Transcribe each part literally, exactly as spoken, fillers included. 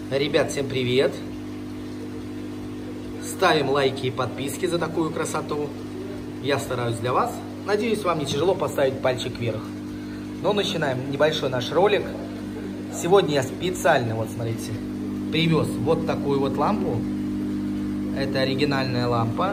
Ребят, всем привет! Ставим лайки и подписки за такую красоту. Я стараюсь для вас. Надеюсь, вам не тяжело поставить пальчик вверх. Но начинаем небольшой наш ролик. Сегодня я специально, вот смотрите, привез вот такую вот лампу. Это оригинальная лампа.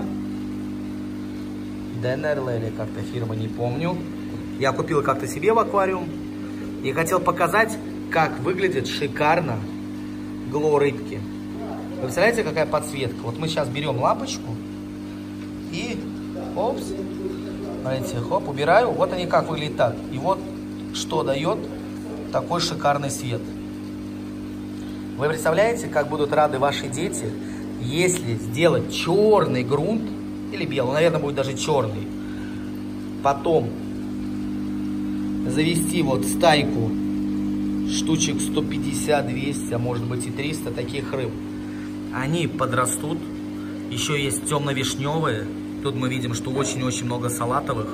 Денерла или как-то фирма, не помню. Я купил как-то себе в аквариум. И хотел показать, как выглядит шикарно гло рыбки. Вы представляете, какая подсветка? Вот мы сейчас берем лампочку и опс, смотрите, хоп, убираю. Вот они как выглядят так. И вот что дает такой шикарный свет. Вы представляете, как будут рады ваши дети, если сделать черный грунт или белый, наверное, будет даже черный. Потом завести вот стайку штучек сто пятьдесят, двести, а может быть и триста таких рыб. Они подрастут. Еще есть темно-вишневые. Тут мы видим, что очень-очень много салатовых,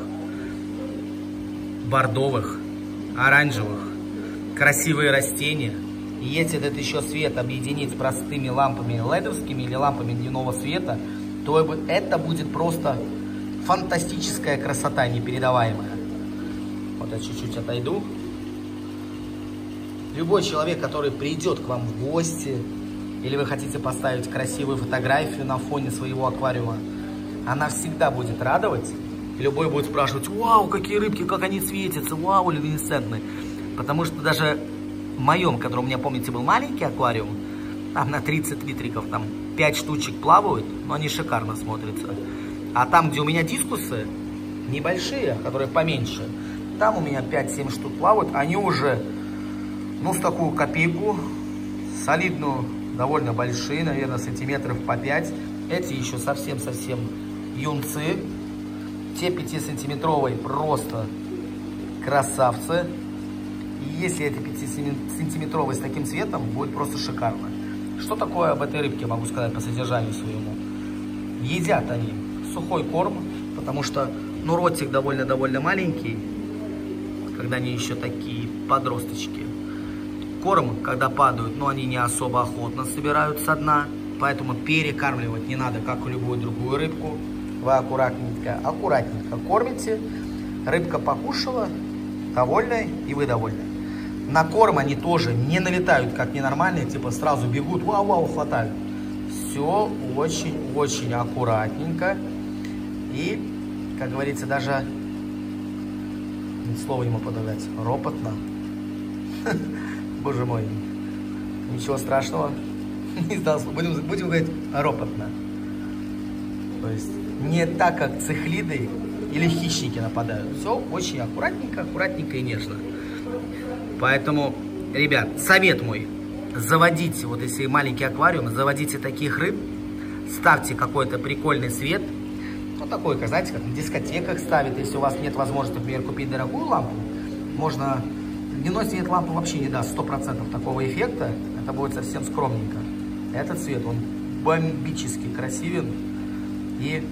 бордовых, оранжевых. Красивые растения. И если этот еще свет объединить с простыми лампами ледовскими или лампами дневного света, то это будет просто фантастическая красота, непередаваемая. Вот я чуть-чуть отойду. Любой человек, который придет к вам в гости, или вы хотите поставить красивую фотографию на фоне своего аквариума, она всегда будет радовать. Любой будет спрашивать: вау, какие рыбки, как они светятся, вау, люминесцентные. Потому что даже в моем, который у меня, помните, был маленький аквариум, там на тридцать литриков, там пять штучек плавают, но они шикарно смотрятся. А там, где у меня дискусы, небольшие, которые поменьше, там у меня пять-семь штук плавают, они уже, ну, с такую копейку, солидную, довольно большие, наверное, сантиметров по пять. Эти еще совсем-совсем юнцы. Те пятисантиметровые просто красавцы. И если эти пятисантиметровые с таким цветом, будет просто шикарно. Что такое об этой рыбке могу сказать по содержанию своему? Едят они сухой корм, потому что, ну, ротик довольно-довольно маленький, когда они еще такие подросточки. Корм, когда падают, но они не особо охотно собирают со дна, поэтому перекармливать не надо, как и любую другую рыбку. Вы аккуратненько, аккуратненько кормите, рыбка покушала, довольная, и вы довольны. На корм они тоже не налетают, как ненормальные, типа сразу бегут, вау-вау, хватают. Все очень-очень аккуратненько. И, как говорится, даже слово ему подавать, ропотно. Боже мой, ничего страшного. Не знал, будем, будем говорить ропотно. То есть не так, как цихлиды или хищники нападают. Все очень аккуратненько, аккуратненько и нежно. Поэтому, ребят, совет мой. Заводите, вот если маленький аквариум, заводите таких рыб, ставьте какой-то прикольный свет. Ну, такой, как, знаете, как на дискотеках ставят. Если у вас нет возможности, например, купить дорогую лампу, можно... Дневной свет лампы вообще не даст сто процентов такого эффекта. Это будет совсем скромненько. Этот цвет, он бомбически красивен и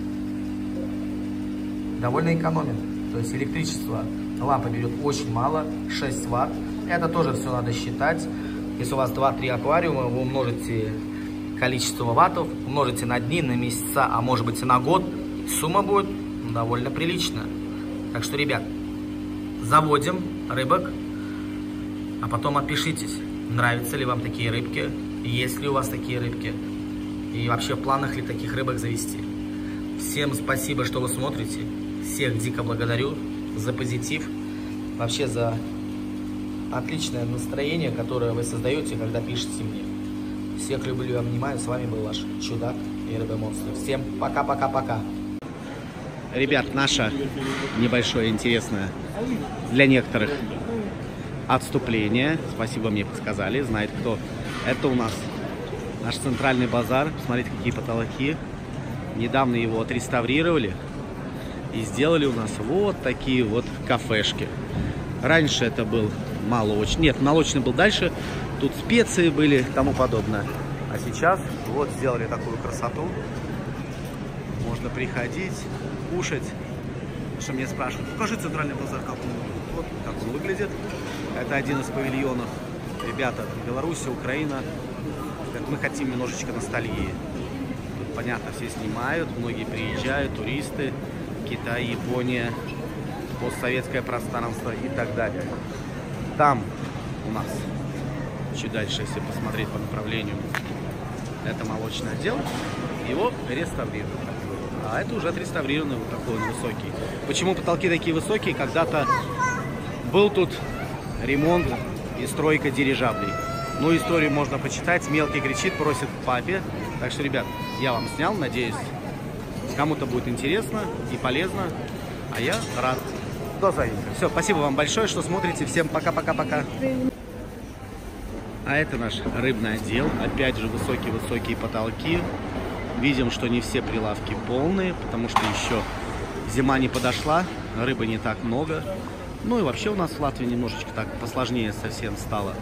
довольно экономен. То есть электричество лампа берет очень мало, шесть ватт. Это тоже все надо считать. Если у вас два-три аквариума, вы умножите количество ваттов, умножите на дни, на месяца, а может быть и на год. Сумма будет довольно приличная. Так что, ребят, заводим рыбок, а потом отпишитесь, нравятся ли вам такие рыбки, есть ли у вас такие рыбки, и вообще в планах ли таких рыбок завести. Всем спасибо, что вы смотрите, всех дико благодарю за позитив, вообще за отличное настроение, которое вы создаете, когда пишете мне. Всех люблю и обнимаю, с вами был ваш чудак и рыба-монстр. Всем пока-пока-пока. Ребят, наше небольшое интересное для некоторых отступление. Спасибо, мне подсказали, знает кто. Это у нас наш центральный базар. Смотрите, какие потолки. Недавно его отреставрировали и сделали у нас вот такие вот кафешки. Раньше это был молочный. Нет, молочный был дальше. Тут специи были и тому подобное. А сейчас вот сделали такую красоту. Можно приходить, кушать. Что мне спрашивают: покажи центральный базар, как он, вот, как он выглядит. Это один из павильонов. ребята, Беларусь, Украина. Мы хотим немножечко ностальгии. Тут, понятно, все снимают, многие приезжают, туристы, Китай, Япония, постсоветское пространство и так далее. Там у нас, чуть дальше, если посмотреть по направлению, это молочный отдел, его реставрируют. А это уже отреставрированный, вот такой он высокий. Почему потолки такие высокие? Когда-то был тут ремонт и стройка дирижаблей. Ну, историю можно почитать. Мелкий кричит, просит к папе. Так что, ребят, я вам снял. Надеюсь, кому-то будет интересно и полезно. А я рад. До завтра. Все, спасибо вам большое, что смотрите. Всем пока-пока-пока. А это наш рыбный отдел. Опять же, высокие-высокие потолки. Видим, что не все прилавки полные, потому что еще зима не подошла, рыбы не так много. Ну и вообще у нас в Латвии немножечко так посложнее совсем стало.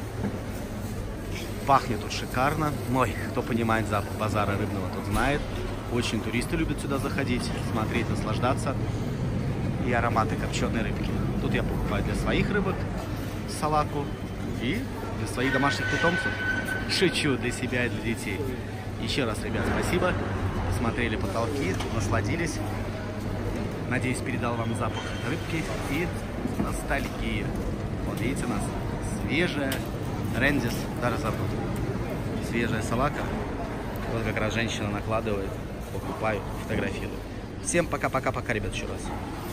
Пахнет тут шикарно. Ой, кто понимает запах базара рыбного, тот знает. Очень туристы любят сюда заходить, смотреть, наслаждаться. И ароматы копченой рыбки. Тут я покупаю для своих рыбок салаку и для своих домашних питомцев. Шучу, для себя и для детей. Еще раз, ребят, спасибо. Посмотрели потолки, насладились. Надеюсь, передал вам запах рыбки и ностальгии. Вот видите, у нас свежая рендис, даже забыл. Свежая салака. Вот как раз женщина накладывает, покупаю, фотографирую. Всем пока-пока-пока, ребят, еще раз.